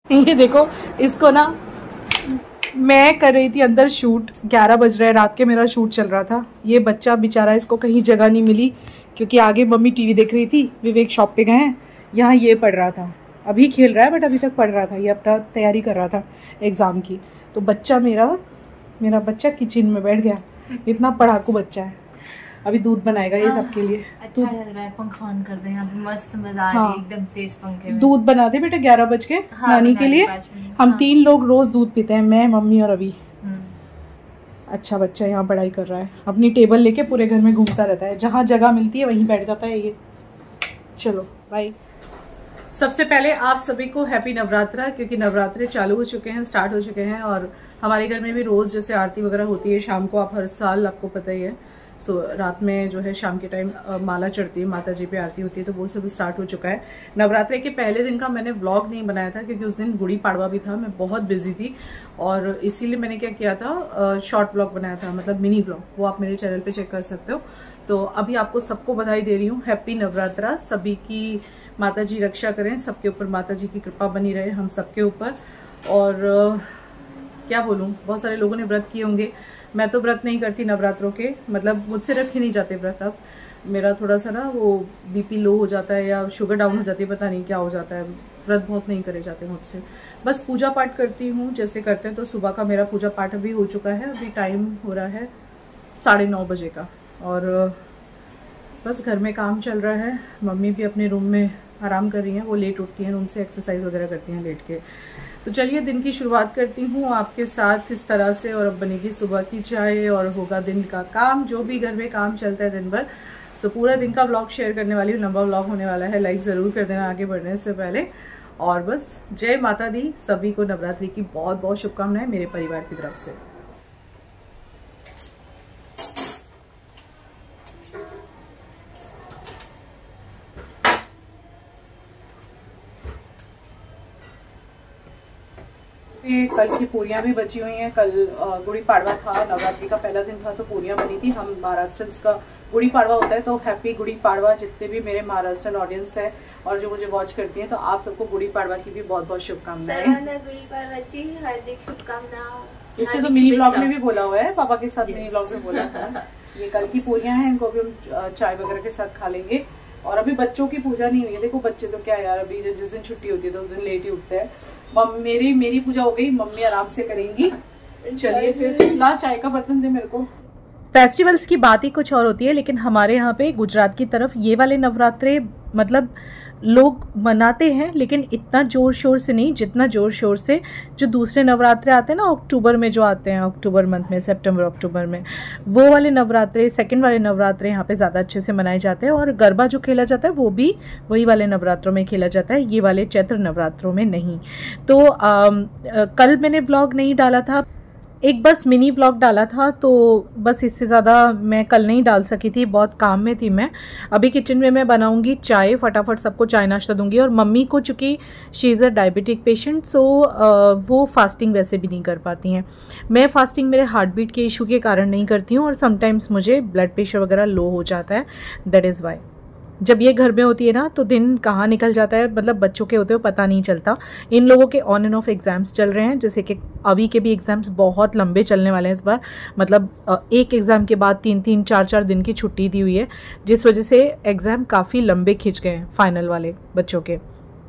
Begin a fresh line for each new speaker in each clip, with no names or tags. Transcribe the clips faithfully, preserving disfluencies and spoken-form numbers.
ये देखो इसको ना, मैं कर रही थी अंदर शूट, ग्यारह बज रहे रात के, मेरा शूट चल रहा था। ये बच्चा बेचारा, इसको कहीं जगह नहीं मिली क्योंकि आगे मम्मी टीवी देख रही थी, विवेक शॉप पे गए हैं, यहाँ ये पढ़ रहा था, अभी खेल रहा है बट अभी तक पढ़ रहा था, ये अपना तैयारी कर रहा था एग्ज़ाम की। तो बच्चा मेरा मेरा बच्चा किचन में बैठ गया, इतना पढ़ाकू बच्चा है। अभी दूध बनाएगा ये सबके लिए।
अच्छा लग रहा है, पंखा ऑन कर दे, यहाँ पे मस्त मजा आ रही है, एकदम तेज पंखे में।
दूध बना दे बेटा ग्यारह बज के, हाँ, नानी के लिए। हम हाँ। तीन लोग रोज दूध पीते हैं, मैं, मम्मी और अभी। अच्छा बच्चा यहाँ पढ़ाई कर रहा है, अपनी टेबल लेके पूरे घर में घूमता रहता है, जहाँ जगह मिलती है वहीं बैठ जाता है ये। चलो बाय। सबसे पहले आप सभी को हैप्पी नवरात्रा, क्योंकि नवरात्रे चालू हो चुके हैं, स्टार्ट हो चुके हैं, और हमारे घर में भी रोज जैसे आरती वगैरह होती है शाम को, आप हर साल आपको पता ही है। सो so, रात में जो है शाम के टाइम माला चढ़ती है, माता जी पे आरती होती है, तो वो सब स्टार्ट हो चुका है। नवरात्रे के पहले दिन का मैंने व्लॉग नहीं बनाया था क्योंकि उस दिन गुड़ी पाड़वा भी था, मैं बहुत बिजी थी, और इसीलिए मैंने क्या किया था, शॉर्ट व्लॉग बनाया था, मतलब मिनी व्लॉग, वो आप मेरे चैनल पे चेक कर सकते हो। तो अभी आपको सबको बधाई दे रही हूँ, हैप्पी नवरात्रा। सभी की माता जी रक्षा करें, सबके ऊपर माता जी की कृपा बनी रहे, हम सबके ऊपर। और क्या बोलूँ, बहुत सारे लोगों ने व्रत किए होंगे, मैं तो व्रत नहीं करती नवरात्रों के, मतलब मुझसे रखे नहीं जाते व्रत। अब मेरा थोड़ा सा ना वो बीपी लो हो जाता है या शुगर डाउन हो जाती है, पता नहीं क्या हो जाता है, व्रत बहुत नहीं करे जाते मुझसे। बस पूजा पाठ करती हूँ जैसे करते हैं। तो सुबह का मेरा पूजा पाठ अभी हो चुका है, अभी टाइम हो रहा है साढ़े नौ बजे का, और बस घर में काम चल रहा है। मम्मी भी अपने रूम में आराम कर रही हैं, वो लेट उठती हैं, रूम से एक्सरसाइज वगैरह करती हैं लेट के। तो चलिए दिन की शुरुआत करती हूँ आपके साथ इस तरह से, और अब बनेगी सुबह की चाय और होगा दिन का काम, जो भी घर में काम चलता है दिन भर। सो पूरा दिन का व्लॉग शेयर करने वाली हूँ, लंबा व्लॉग होने वाला है, लाइक ज़रूर कर देना आगे बढ़ने से पहले। और बस जय माता दी, सभी को नवरात्रि की बहुत बहुत शुभकामनाएं मेरे परिवार की तरफ से। कल की पूरियां भी बची हुई हैं, कल गुड़ी पाड़वा था, नवरात्रि का पहला दिन था, तो पूरियां बनी थी। हम महाराष्ट्रंस का गुड़ी पाड़वा होता है, तो हैप्पी गुड़ी पाड़वा जितने भी मेरे महाराष्ट्रन ऑडियंस है और जो मुझे वॉच करती हैं, तो आप सबको गुड़ी पाड़वा की भी बहुत बहुत शुभकामनाएं।
गुड़ी पाड़वाची हार्दिक शुभकामनाएं।
इससे तो मिनी ब्लॉग में भी बोला हुआ है, पापा के साथ मिनी ब्लॉग में बोला था। ये कल की पूरियां हैं, इनको भी हम चाय वगैरह के साथ खा लेंगे। और अभी बच्चों की पूजा नहीं हुई है, देखो बच्चे तो क्या यार, अभी जिस दिन छुट्टी होती है तो उस दिन लेट ही उठते हैं। मेरी मेरी पूजा हो गई, मम्मी आराम से करेंगी। चलिए फिर, ला चाय का बर्तन दे मेरे को। फेस्टिवल्स की बात ही कुछ और होती है, लेकिन हमारे यहाँ पे गुजरात की तरफ ये वाले नवरात्रे मतलब लोग मनाते हैं, लेकिन इतना ज़ोर शोर से नहीं जितना ज़ोर शोर से जो दूसरे नवरात्रे आते हैं ना, अक्टूबर में जो आते हैं, अक्टूबर मंथ में, सितंबर अक्टूबर में, वो वाले नवरात्रे, सेकंड वाले नवरात्रे यहाँ पे ज़्यादा अच्छे से मनाए जाते हैं। और गरबा जो खेला जाता है वो भी वही वाले नवरात्रों में खेला जाता है, ये वाले चैत्र नवरात्रों में नहीं। तो आ, आ, कल मैंने व्लॉग नहीं डाला था, एक बस मिनी व्लॉग डाला था, तो बस इससे ज़्यादा मैं कल नहीं डाल सकी थी, बहुत काम में थी मैं। अभी किचन में मैं बनाऊंगी चाय, फटाफट सबको चाय नाश्ता दूंगी। और मम्मी को चूँकि she is a diabetic patient, so वो फास्टिंग वैसे भी नहीं कर पाती हैं। मैं फास्टिंग मेरे हार्ट बीट के इशू के कारण नहीं करती हूँ, और समटाइम्स मुझे ब्लड प्रेशर वगैरह लो हो जाता है, दैट इज़ वाई। जब ये घर में होती है ना, तो दिन कहाँ निकल जाता है, मतलब बच्चों के होते हुए पता नहीं चलता। इन लोगों के ऑन एंड ऑफ एग्ज़ाम्स चल रहे हैं, जैसे कि अभी के भी एग्ज़ाम्स बहुत लंबे चलने वाले हैं इस बार, मतलब एक एग्ज़ाम के बाद तीन तीन चार चार दिन की छुट्टी दी हुई है, जिस वजह से एग्ज़ाम काफ़ी लंबे खिंच गए हैं फाइनल वाले बच्चों के।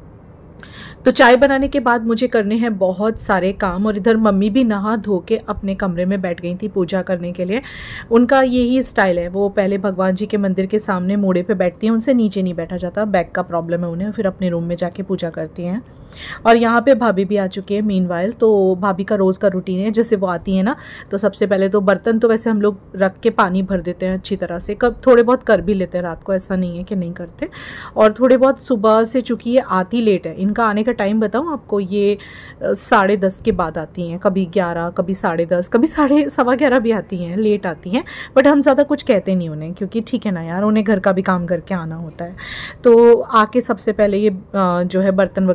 तो चाय बनाने के बाद मुझे करने हैं बहुत सारे काम, और इधर मम्मी भी नहा धो के अपने कमरे में बैठ गई थी पूजा करने के लिए। उनका यही स्टाइल है, वो पहले भगवान जी के मंदिर के सामने मोड़े पे बैठती हैं, उनसे नीचे नहीं बैठा जाता, बैक का प्रॉब्लम है उन्हें, फिर अपने रूम में जाके पूजा करती हैं। और यहाँ पे भाभी भी आ चुकी है मीनवाइल। तो भाभी का रोज़ का रूटीन है, जैसे वो आती है ना, तो सबसे पहले तो बर्तन तो वैसे हम लोग रख के पानी भर देते हैं अच्छी तरह से, कब थोड़े बहुत कर भी लेते हैं रात को, ऐसा नहीं है कि नहीं करते। और थोड़े बहुत सुबह से, चूँकि ये आती लेट है, इनका आने का टाइम बताऊँ आपको, ये साढ़े दस के बाद आती हैं, कभी ग्यारह, कभी साढ़े दस, कभी साढ़े सवा ग्यारह भी आती हैं, लेट आती हैं। बट हम ज़्यादा कुछ कहते नहीं उन्हें, क्योंकि ठीक है ना यार, उन्हें घर का भी काम करके आना होता है। तो आके सबसे पहले ये जो है बर्तन वगैरह बाहर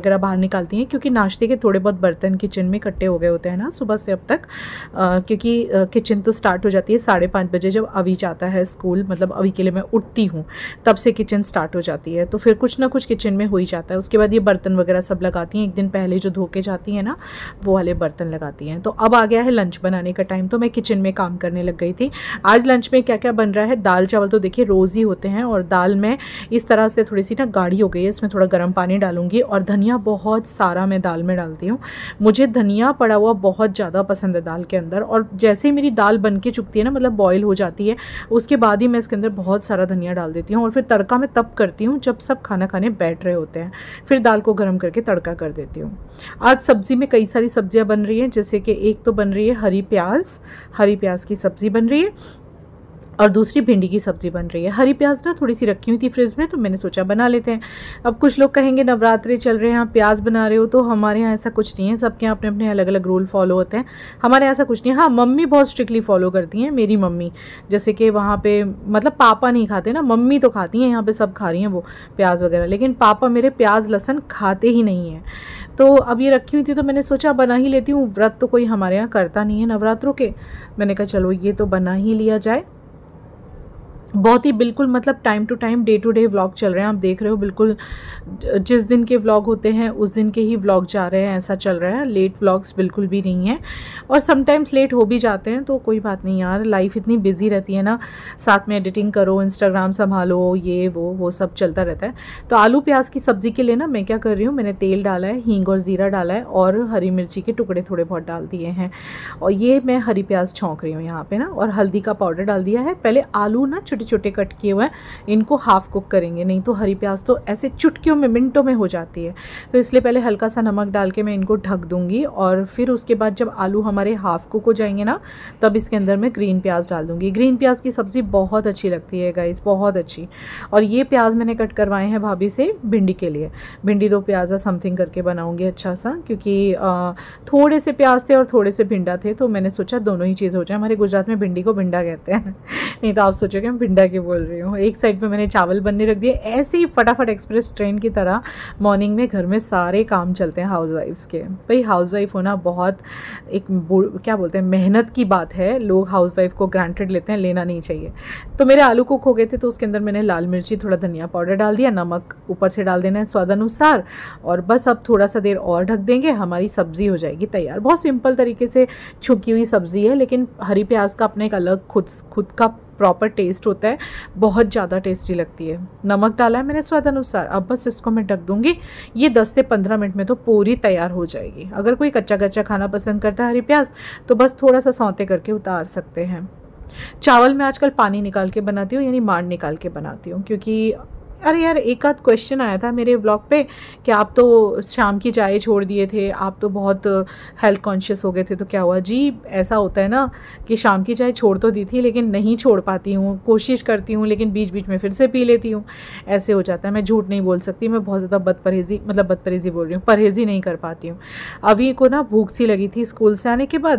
निकालती हैं, क्योंकि नाश्ते के थोड़े बहुत बर्तन किचन में इकट्ठे हो गए होते हैं ना सुबह से अब तक, आ, क्योंकि किचन तो स्टार्ट हो जाती है साढ़े पाँच बजे जब अभी जाता है स्कूल, मतलब अभी के लिए मैं उठती हूँ तब से किचन स्टार्ट हो जाती है, तो फिर कुछ ना कुछ किचन में हो ही जाता है। उसके बाद ये बर्तन वगैरह सब लगाती हैं, एक दिन पहले जो धो के जाती हैं ना वो वाले बर्तन लगाती हैं। तो अब आ गया है लंच बनाने का टाइम, तो मैं किचन में काम करने लग गई थी। आज लंच में क्या क्या बन रहा है, दाल चावल तो देखिए रोज़ ही होते हैं, और दाल में इस तरह से थोड़ी सी ना गाढ़ी हो गई है, इसमें थोड़ा गर्म पानी डालूंगी, और धनिया बहुत सारा मैं दाल में डालती हूँ। मुझे धनिया पड़ा हुआ बहुत ज़्यादा पसंद है दाल के अंदर, और जैसे ही मेरी दाल बन के चुकती है ना, मतलब बॉयल हो जाती है, उसके बाद ही मैं इसके अंदर बहुत सारा धनिया डाल देती हूँ। और फिर तड़का मैं तब करती हूँ जब सब खाना खाने बैठ रहे होते हैं, फिर दाल को गर्म करके तड़का कर देती हूँ। आज सब्ज़ी में कई सारी सब्जियाँ बन रही हैं, जैसे कि एक तो बन रही है हरी प्याज, हरी प्याज की सब्ज़ी बन रही है, और दूसरी भिंडी की सब्ज़ी बन रही है। हरी प्याज ना थोड़ी सी रखी हुई थी फ्रिज में, तो मैंने सोचा बना लेते हैं। अब कुछ लोग कहेंगे नवरात्रि चल रहे हैं आप प्याज बना रहे हो, तो हमारे यहाँ ऐसा कुछ नहीं है, सबके यहाँ अपने अपने अलग अलग रूल फॉलो होते हैं, हमारे यहाँ ऐसा कुछ नहीं है। हाँ, मम्मी बहुत स्ट्रिक्टली फॉलो करती हैं, मेरी मम्मी, जैसे कि वहाँ पे मतलब पापा नहीं खाते ना, मम्मी तो खाती हैं, यहाँ पे सब खा रही हैं वो प्याज वगैरह, लेकिन पापा मेरे प्याज लहसुन खाते ही नहीं हैं। तो अब ये रखी हुई थी तो मैंने सोचा बना ही लेती हूँ, व्रत तो कोई हमारे यहाँ करता नहीं है नवरात्रों के, मैंने कहा चलो ये तो बना ही लिया जाए। बहुत ही बिल्कुल मतलब time to time day to day vlog चल रहे हैं, आप देख रहे हो, बिल्कुल जिस दिन के व्लॉग होते हैं उस दिन के ही व्लॉग जा रहे हैं, ऐसा चल रहा है। लेट व्लॉग्स बिल्कुल भी नहीं है, और समटाइम्स लेट हो भी जाते हैं, तो कोई बात नहीं यार, लाइफ इतनी बिजी रहती है ना, साथ में एडिटिंग करो, इंस्टाग्राम संभालो, ये वो वो सब चलता रहता है। तो आलू प्याज की सब्ज़ी के लिए ना मैं क्या कर रही हूँ, मैंने तेल डाला है, हींग और ज़ीरा डाला है, और हरी मिर्ची के टुकड़े थोड़े बहुत डाल दिए हैं, और ये मैं हरी प्याज छौंक रही हूँ यहाँ पे ना, और हल्दी का पाउडर डाल दिया है। पहले आलू ना छोटे छोटे कट किए हुए हैं, इनको हाफ कुक करेंगे, नहीं तो हरी प्याज तो ऐसे चुटकियों में मिनटों में हो जाती है, तो इसलिए पहले हल्का सा नमक डाल के मैं इनको ढक दूंगी, और फिर उसके बाद जब आलू हमारे हाफ कुक हो जाएंगे ना, तब इसके अंदर मैं ग्रीन प्याज डाल दूंगी। ग्रीन प्याज की सब्ज़ी बहुत अच्छी लगती है गाइस, बहुत अच्छी। और ये प्याज मैंने कट करवाए हैं भाभी से भिंडी के लिए, भिंडी दो प्याज समथिंग करके बनाऊंगी अच्छा सा, क्योंकि आ, थोड़े से प्याज थे और थोड़े से भिंडा थे, तो मैंने सोचा दोनों ही चीज़ हो जाए। हमारे गुजरात में भिंडी को भिंडा कहते हैं, नहीं तो आप सोचोगे मैं भिंडा क्यों बोल रही हूँ। एक साइड पे मैंने चावल बनने रख दिए, ऐसे ही फटाफट एक्सप्रेस ट्रेन की तरह मॉर्निंग में घर में सारे काम चलते हैं हाउसवाइफ्स के। भाई हाउसवाइफ होना बहुत एक क्या बोलते हैं मेहनत की बात है, लोग हाउसवाइफ को ग्रांटेड लेते हैं, लेना नहीं चाहिए। तो मेरे आलू कुक हो गए थे, तो उसके अंदर मैंने लाल मिर्ची, थोड़ा धनिया पाउडर डाल दिया, नमक ऊपर से डाल देना है स्वाद अनुसार, और बस अब थोड़ा सा देर और ढक देंगे, हमारी सब्ज़ी हो जाएगी तैयार। बहुत सिंपल तरीके से छुकी हुई सब्ज़ी है, लेकिन हरी प्याज का अपना एक अलग खुद खुद का प्रॉपर टेस्ट होता है, बहुत ज़्यादा टेस्टी लगती है। नमक डाला है मैंने स्वाद अनुसार, अब बस इसको मैं ढक दूंगी, ये दस से पंद्रह मिनट में तो पूरी तैयार हो जाएगी। अगर कोई कच्चा कच्चा खाना पसंद करता है हरी प्याज, तो बस थोड़ा सा सौते करके उतार सकते हैं। चावल में आजकल पानी निकाल के बनाती हूँ, यानी मांड निकाल के बनाती हूँ, क्योंकि अरे यार एक आध क्वेश्चन आया था मेरे व्लॉग पे कि आप तो शाम की चाय छोड़ दिए थे, आप तो बहुत हेल्थ कॉन्शियस हो गए थे, तो क्या हुआ? जी ऐसा होता है ना कि शाम की चाय छोड़ तो दी थी, लेकिन नहीं छोड़ पाती हूँ, कोशिश करती हूँ लेकिन बीच बीच में फिर से पी लेती हूँ, ऐसे हो जाता है। मैं झूठ नहीं बोल सकती, मैं बहुत ज़्यादा बदपरहेज़ी मतलब बदपरहेज़ी बोल रही हूँ, परहेज़ी नहीं कर पाती हूँ। अभी को ना भूख सी लगी थी स्कूल से आने के बाद,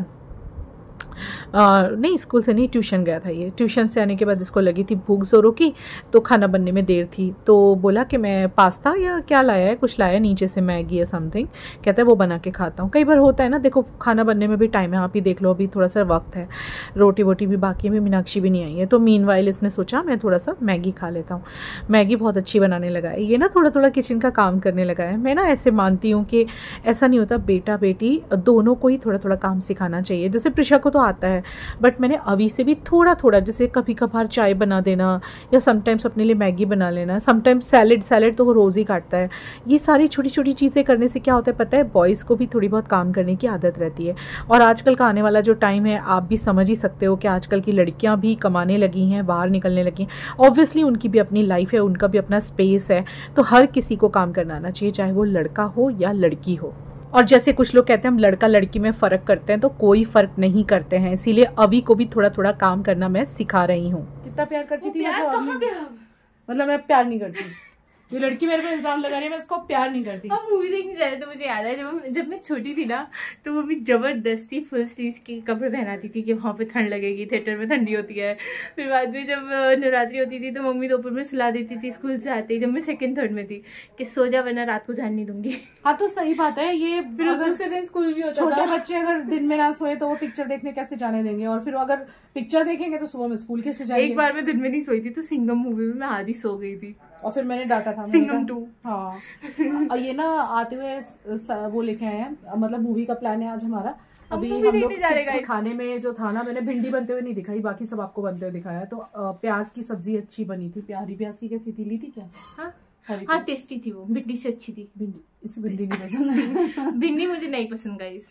आ, नहीं स्कूल से नहीं, ट्यूशन गया था ये, ट्यूशन से आने के बाद इसको लगी थी भूख जोरों की, तो खाना बनने में देर थी, तो बोला कि मैं पास्ता या क्या लाया है, कुछ लाया नीचे से मैगी या समथिंग, कहता है वो बना के खाता हूँ। कई बार होता है ना, देखो खाना बनने में भी टाइम है, आप ही देख लो अभी थोड़ा सा वक्त है, रोटी वोटी भी बाकी में, मीनाक्षी भी नहीं आई है, तो मीनवाइल इसने सोचा मैं थोड़ा सा मैगी खा लेता हूँ। मैगी बहुत अच्छी बनाने लगा है ये ना, थोड़ा थोड़ा किचन का काम करने लगा है। मैं ना ऐसे मानती हूँ कि ऐसा नहीं होता, बेटा बेटी दोनों को ही थोड़ा थोड़ा काम सिखाना चाहिए। जैसे प्रिशा को तो आता है, बट मैंने अभी से भी थोड़ा थोड़ा, जैसे कभी कभार चाय बना देना, या समटाइम्स अपने लिए मैगी बना लेना, समटाइम्स सैलेड सैलेड तो वो रोज़ ही काटता है। ये सारी छोटी छोटी चीज़ें करने से क्या होता है पता है, बॉयज़ को भी थोड़ी बहुत काम करने की आदत रहती है। और आजकल का आने वाला जो टाइम है, आप भी समझ ही सकते हो कि आजकल की लड़कियां भी कमाने लगी हैं, बाहर निकलने लगी हैं, ऑब्वियसली उनकी भी अपनी लाइफ है, उनका भी अपना स्पेस है, तो हर किसी को काम करना आना चाहिए, चाहे वो लड़का हो या लड़की हो। और जैसे कुछ लोग कहते हैं हम लड़का लड़की में फ़र्क करते हैं, तो कोई फ़र्क नहीं करते हैं, इसीलिए अभी को भी थोड़ा थोड़ा काम करना मैं सिखा रही हूँ। कितना प्यार करती थी,
प्यार कहाँ गया?
मतलब मैं प्यार नहीं करती, ये लड़की मेरे पे इल्जाम लगा रही है मैं इसको प्यार नहीं करती।
अब मूवी देखने जा रहे तो मुझे याद है जब जब मैं छोटी थी ना तो वो भी जबरदस्ती फुल स्लीव्स के कपड़े पहनाती थी कि वहाँ पे ठंड लगेगी, थिएटर में ठंडी होती है। फिर बाद में जब नवरात्रि होती थी तो मम्मी दोपहर में सुला देती थी स्कूल से आते ही, जब मैं सेकंड थर्ड में थी, कि सो जा वरना रात को जान नहीं दूंगी।
हाँ तो सही बात है ये।
फिर दूसरे दिन स्कूल भी होता था।
छोटे बच्चे अगर दिन में ना सोए तो वो पिक्चर देखने कैसे जाने देंगे, और फिर अगर पिक्चर देखेंगे तो सुबह में स्कूल कैसे जाएंगे।
एक बार मैं दिन में नहीं सोई थी तो सिंघम मूवी में मैं आधी सो गई थी
और फिर मैंने डांटा था।
सिंघम टू।
हाँ और ये ना आते हुए वो लेके आए हैं, मतलब मूवी का प्लान है आज हमारा। अभी हम लोग खाने में जो था ना, मैंने भिंडी बनते हुए नहीं दिखाई, बाकी सब आपको बनते हुए दिखाया। तो प्याज की सब्जी अच्छी बनी थी, प्यारी प्याज की कैसी थी, ली थी क्या? हाँ
हाँ टेस्टी थी वो, भिंडी से अच्छी थी।
भिंडी इस भिंडी नहीं पसंद।
भिंडी मुझे नहीं पसंद गाइस।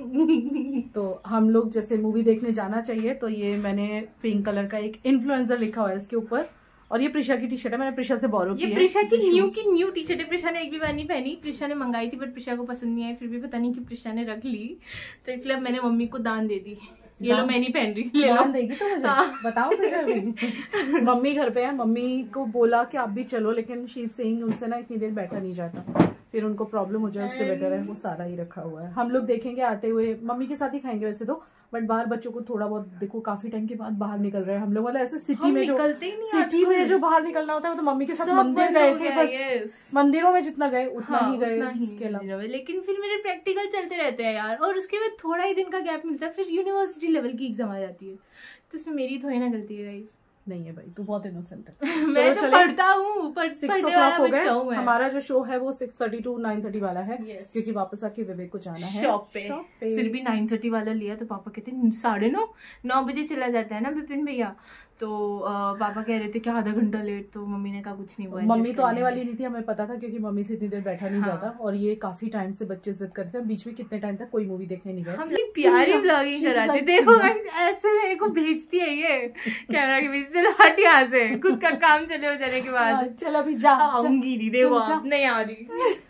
तो हम लोग जैसे मूवी देखने जाना चाहिए, तो ये मैंने पिंक कलर का एक इन्फ्लुएंसर लिखा हुआ है इसके ऊपर, और ये प्रिशा की टी शर्ट है, मैंने प्रिशा से बोरो की है।
ये प्रिशा की न्यू की न्यू टी शर्ट है, प्रिशा ने एक भी बार नहीं पहनी। प्रिशा ने मंगाई थी बट प्रिशा को पसंद नहीं आई, फिर भी पता नहीं कि प्रिशा ने रख ली, तो इसलिए अब मैंने मम्मी को दान दे दी। ये लो मैं नहीं पहन रही, ले लो।
देगी तो मुझे हाँ। बताओ तो मम्मी घर पे है, मम्मी को बोला कि आप भी चलो, लेकिन शी इज सेइंग उनसे ना इतनी देर बैठा नहीं जाता, फिर उनको प्रॉब्लम हो जाए, उससे बेटर है वो सारा ही रखा हुआ है। हम लोग देखेंगे आते हुए, मम्मी के साथ ही खाएंगे वैसे तो, बट बाहर बच्चों को थोड़ा बहुत देखो काफी टाइम के बाद बाहर निकल रहे हैं हम लोग, मतलब ऐसे सिटी में जो सिटी में जो बाहर निकलना होता है वो तो मम्मी के साथ मंदिर गए थे बस, मंदिरों में जितना गए उतना ही गए इसके अलावा।
लेकिन फिर मेरे प्रैक्टिकल चलते रहते हैं यार, और उसके बाद थोड़ा ही दिन का गैप मिलता है, फिर यूनिवर्सिटी लेवल की एग्जाम आ जाती है, तो उसमें मेरी थोड़ी ना गलती है गाइस।
नहीं है भाई, तू बहुत इनोसेंट है।
मैं तो पढ़ता हूँ, पढ़ने वाला बच्चा हूँ मैं।
हमारा जो शो है वो six thirty to nine thirty वाला है, yes. क्योंकि वापस आके विवेक को जाना है
शॉप पे। पे फिर भी नाइन थर्टी वाला लिया तो पापा कहते हैं साढ़े नौ नौ बजे चला जाता है ना विपिन भैया, तो आ, पापा कह रहे थे कि आधा घंटा लेट, तो मम्मी ने कहा कुछ नहीं हुआ।
मम्मी तो आने वाली नहीं थी, हमें पता था, क्योंकि मम्मी से इतनी देर बैठा नहीं हाँ। जाता, और ये काफी टाइम से बच्चे जिद करते हैं, बीच में कितने टाइम तक कोई मूवी देखने नहीं गए।
हम प्यारी ब्लॉगिंग कराते, देखो ऐसे मेरे को भेजती है ये कैमरा के बीच, चलो हट यहाँ से, खुद का काम चले हो जाने के बाद।
चल अभी जा,
आऊंगी नहीं, देखो नहीं आ रही।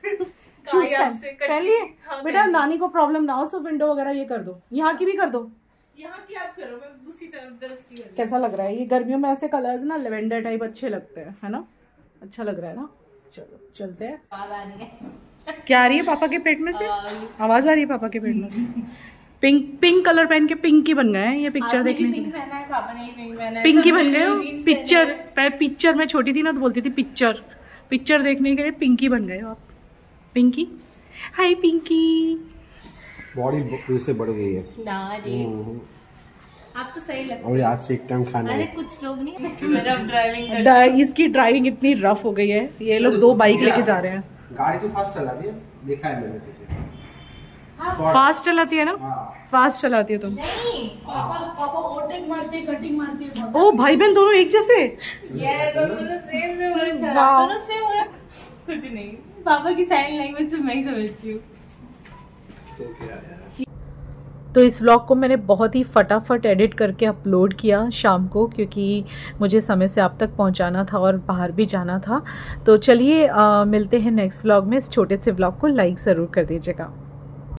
पहले बेटा नानी को प्रॉब्लम ना हो, सब विंडो वगैरह ये कर दो, यहाँ की भी कर दो,
यहाँ की आप करो, मैं दूसरी तरफ तरफ की।
कैसा लग रहा है ये गर्मियों में ऐसे कलर्स ना लेवेंडर टाइप अच्छे लगते हैं, है ना? अच्छा लग रहा है ना? चलो चलते हैं। क्या आ रही है पापा के पेट में से? आवाज आ रही है पापा के पेट में से। पिंक पिंक कलर पहन के पिंक ही बन गए हैं ये पिक्चर देखने के लिए। पिंक ही बन गए हो पिक्चर। पिक्चर मैं छोटी थी ना तो बोलती थी पिक्चर, पिक्चर देखने के लिए पिंक ही बन गए हो आप। पिंकी, हाय पिंकी।
बॉडी से बढ़ गई है
ना जी, आप तो सही लगते
हैं। आज से एक टाइम खाना।
अरे कुछ लोग नहीं, मेरा ड्राइविंग
इसकी ड्राइविंग इतनी रफ हो गई है, ये लोग दो बाइक लेके जा रहे हैं।
गाड़ी तो फास्ट चलाती है, देखा है मैंने तुझे।
हाँ, फास्ट चलाती है ना? हाँ। फास्ट चलाती है तुम?
नहीं,
पापा पापा ओवरटेक मारती है, कटिंग मारती है।
ओ भाई बहन दोनों एक जैसे?
ये दोनों सेम से हो रहा है, दोनों सेम हो रहा है। कुछ नहीं, पापा की साइन लैंग्वेज से मैं ही समझती हूँ।
तो इस व्लॉग को मैंने बहुत ही फटाफट एडिट करके अपलोड किया शाम को, क्योंकि मुझे समय से आप तक पहुंचाना था और बाहर भी जाना था। तो चलिए मिलते हैं नेक्स्ट व्लॉग में। इस छोटे से व्लॉग को लाइक ज़रूर कर दीजिएगा।